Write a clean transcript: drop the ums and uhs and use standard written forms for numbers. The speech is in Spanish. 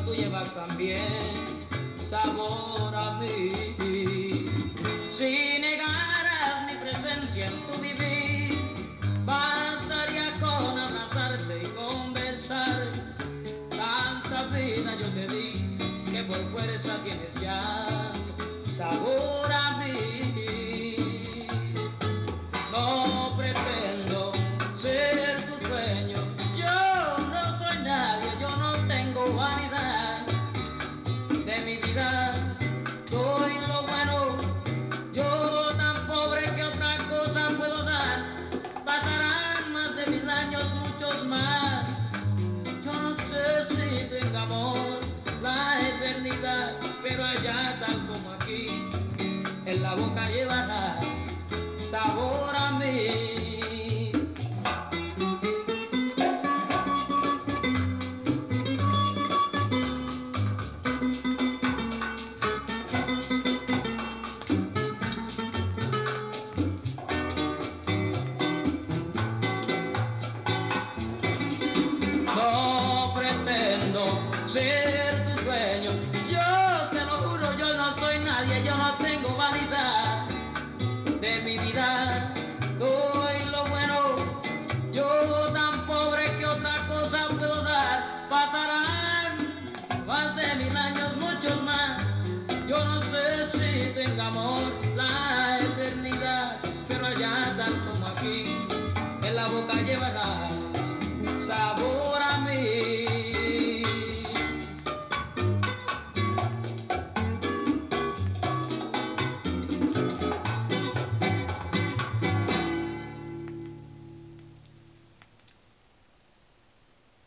tú llevas también sabor a mí. Si negaras mi presencia en tu vivir, bastaría con abrazarte y conversar. Tanta vida yo te di que por fuerza